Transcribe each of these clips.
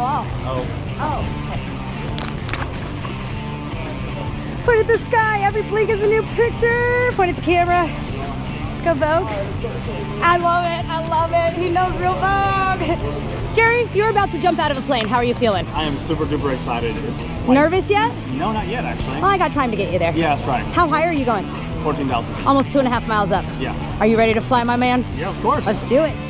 wall. Oh. Oh. Okay. Point at the sky. Every blink is a new picture. Point at the camera. Go Vogue. I love it. I love it. He knows real Vogue. Jerry, you're about to jump out of a plane. How are you feeling? I am super duper excited. Nervous yet? No, not yet actually. Well, I got time to get you there. Yeah, that's right. How high are you going? 14,000. Almost 2.5 miles up. Yeah. Are you ready to fly, my man? Yeah, of course. Let's do it.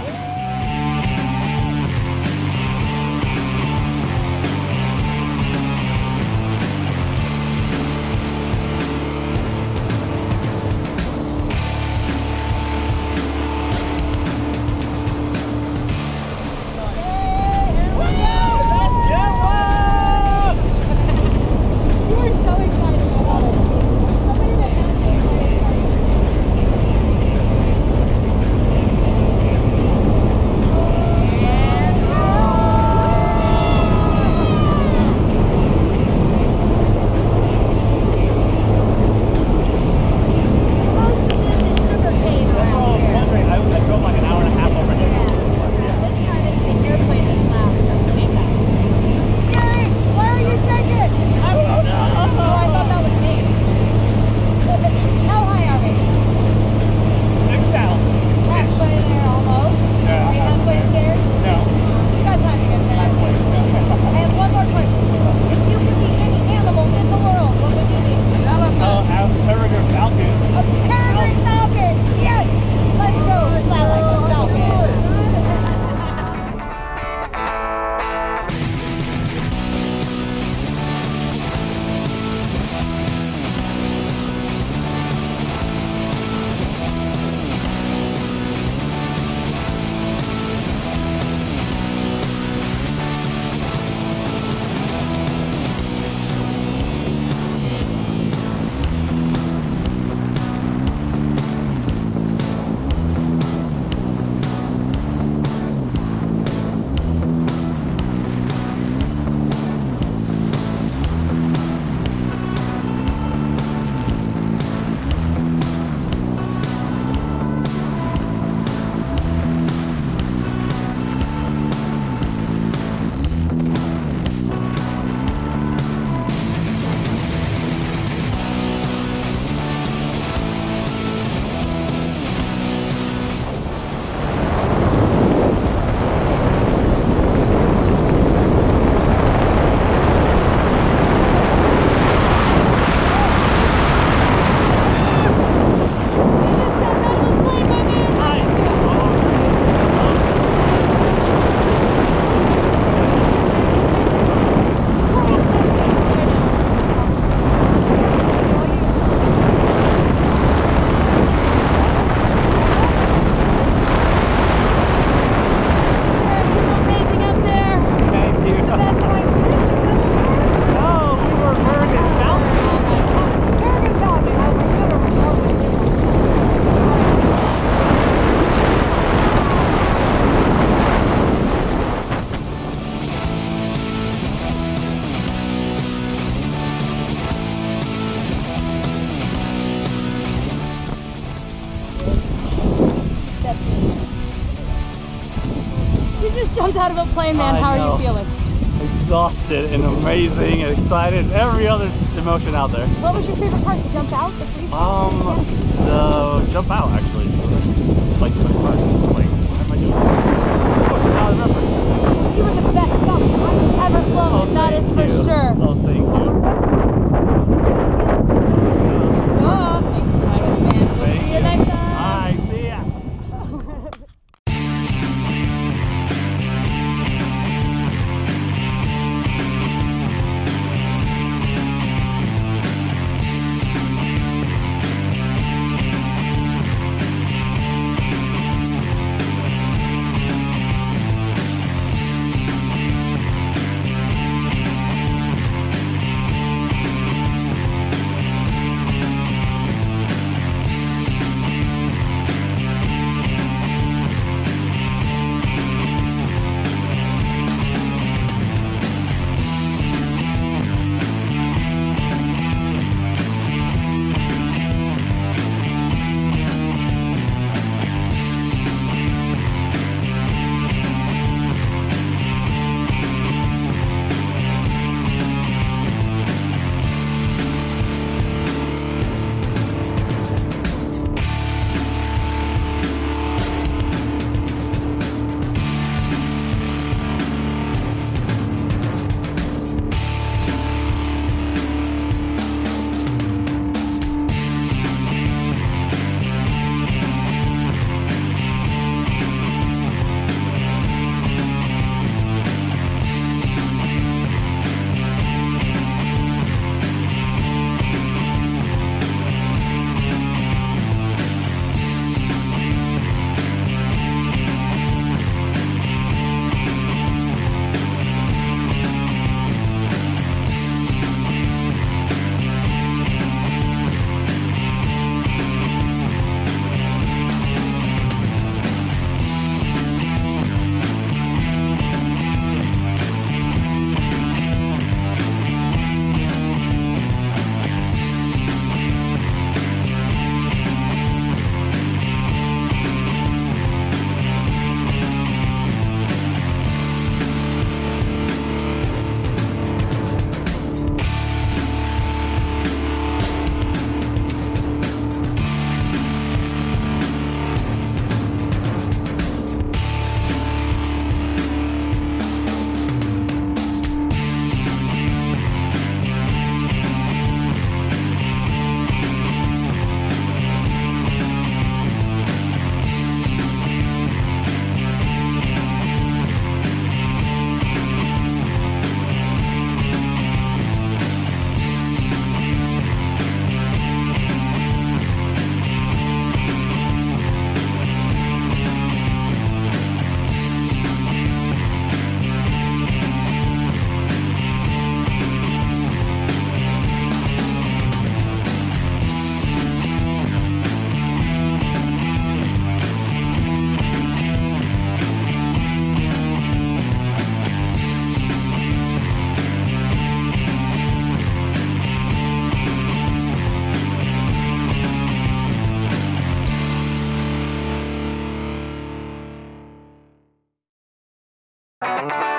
Jumped out of a plane, man. How are you feeling? Exhausted and amazing and excited. Every other emotion out there. What was your favorite part? The jump out? The free the jump out actually. Like the start. Like, what am I doing? Oh, I remember. Well, you were the best dump I've ever flown. Oh, that is for sure. Oh, thank you. Oh, thanks for flying with me, man. We'll see you next time. Bye. See ya. Bye.